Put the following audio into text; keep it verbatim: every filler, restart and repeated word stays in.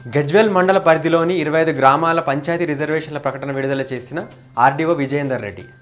గజ్వేల్ మండల పరిధిలోని ఇరవై ఐదు గ్రామాల పంచాయతీ రిజర్వేషన్ల ప్రకటన విడుదల చేసిన ఆర్డీఓ విజయేందర్ రెడ్డి